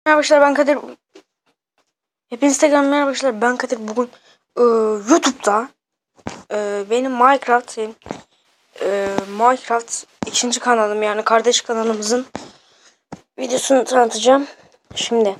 Merhaba arkadaşlar, ben Kadir. Hepinize tekrar merhaba arkadaşlar, ben Kadir. Bugün YouTube'da benim Minecraft ikinci kanalım, yani kardeş kanalımızın videosunu tanıtacağım. Şimdi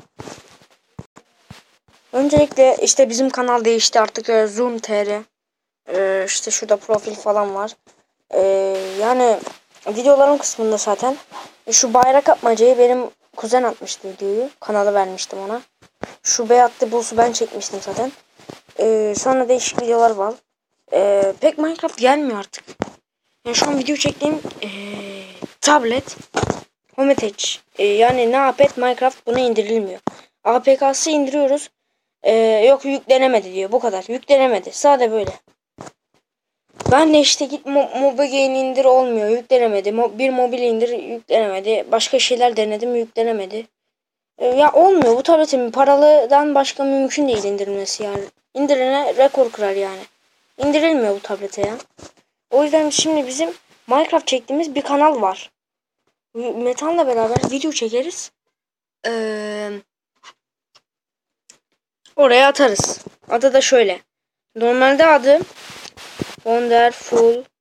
öncelikle işte bizim kanal değişti artık, Zoom.tr. İşte şurada profil falan var. Yani videolarım kısmında zaten şu bayrak atmacayı benim kuzen atmıştı, videoyu kanalı vermiştim ona. Şu Beyatlı Bulls'u ben çekmiştim zaten. Sonra değişik videolar var. Pek Minecraft gelmiyor artık. Yani şu an video çektiğim tablet Hometage. Yani ne yapet Minecraft buna indirilmiyor. APK'sı indiriyoruz. Yok yüklenemedi diyor. Bu kadar. Yüklenemedi. Sadece böyle. Ben de işte git Mobigain indir, olmuyor. Yüklenemedi. Bir mobil indir, yüklenemedi. Başka şeyler denedim, yüklenemedi. Ya olmuyor. Bu tabletin paralıdan başka mümkün değil indirilmesi yani. İndirene rekor kırar yani. İndirilmiyor bu tablete ya. O yüzden şimdi bizim Minecraft çektiğimiz bir kanal var. Metan'la beraber video çekeriz. Oraya atarız. Adı da şöyle. Normalde adı Wonderful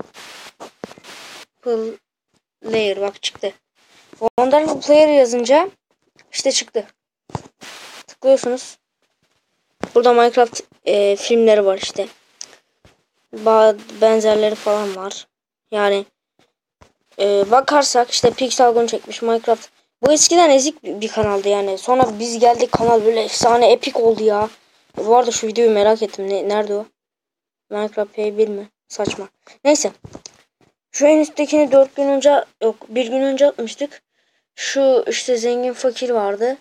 Player. Bak çıktı. Wonderful Player yazınca işte çıktı. Tıklıyorsunuz. Burada Minecraft filmleri var işte. Benzerleri falan var. Yani bakarsak işte Pixelgun çekmiş Minecraft. Bu eskiden ezik bir kanaldı yani. Sonra biz geldik, kanal böyle efsane epik oldu ya. Bu arada şu videoyu merak ettim. Nerede o? Minecraft P1 mi? Saçma. Neyse. Şu en üsttekini 4 gün önce, yok 1 gün önce atmıştık. Şu işte zengin fakir vardı.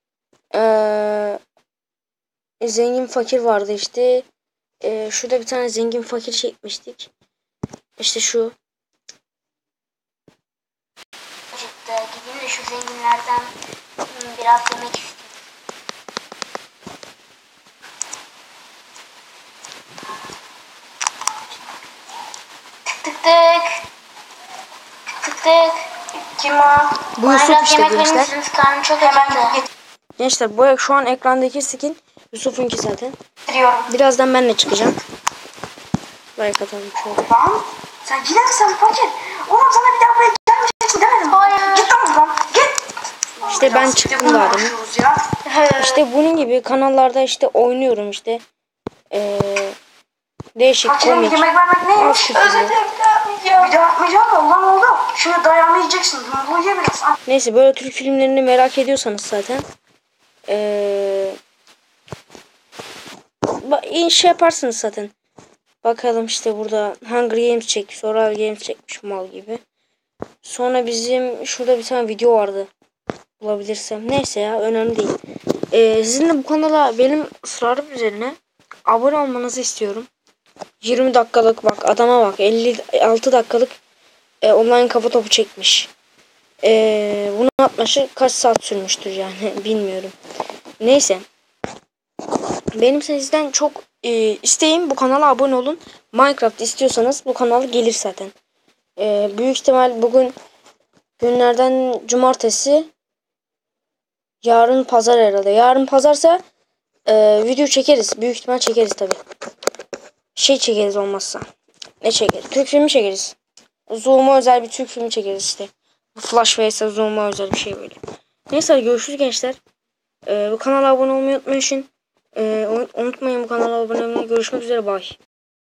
Zengin fakir vardı işte. Şurada bir tane zengin fakir çekmiştik. İşte şu. Gideyim de şu zenginlerden biraz yemek istiyorum. Tık tık tık. Tık tık tık. Kim o? Bu Yusuf Minecraft işte yemek verir gençler. misiniz? Karnım çok acıktı. Gençler bu şu an ekrandaki skin Yusuf'unki zaten. Getiriyorum. Birazdan ben de çıkacağım. Like atalım şöyle. Lan sen gider misin fakir? Oğlum sana bir daha buraya gelmeyeceksin demedim. Hayır. Git lan buradan. Git. İşte ben çıktım daha demin. İşte bunun gibi kanallarda işte oynuyorum işte. Değişik komik. Yemek vermek neymiş? Özür dilerim. Bir daha atmayacağım da olan oldu. Şimdi dayağımı yiyeceksin. Bunu ye biraz. Neyse, böyle Türk filmlerini merak ediyorsanız zaten şey yaparsınız zaten. Bakalım işte burada Hunger Games çekmiş, Survival Games çekmiş mal gibi. Sonra bizim şurada bir tane video vardı. Bulabilirsem. Neyse ya, önemli değil. Sizin de bu kanala benim ısrarım üzerine abone olmanızı istiyorum. 20 dakikalık, bak adama bak, 56 dakikalık online kafa topu çekmiş. Bunu atması kaç saat sürmüştür yani bilmiyorum. Neyse. Benim sizden çok isteğim, bu kanala abone olun. Minecraft istiyorsanız bu kanal gelir zaten. Büyük ihtimal bugün günlerden cumartesi. Yarın pazar herhalde. Yarın pazarsa video çekeriz. Büyük ihtimal çekeriz tabi. Şey çekeriz olmazsa. Ne çekeriz? Türk filmi çekeriz. Zoom'a özel bir Türk filmi çekeriz işte. Flash vs Zoom'a özel bir şey böyle. Neyse, görüşürüz gençler. Bu kanala abone olmayı unutmayın. Unutmayın bu kanala abone olmayı. Görüşmek üzere. Bye.